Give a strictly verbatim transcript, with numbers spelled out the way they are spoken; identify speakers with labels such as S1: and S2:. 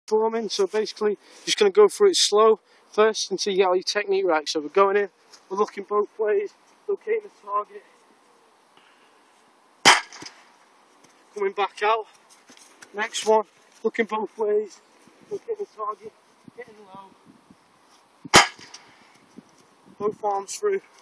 S1: forming. So basically, just going to go through it slow first until you get all your technique right. So we're going in, we're looking both ways, locating the target, coming back out. Next one, looking both ways, locating the target, getting low, both arms through.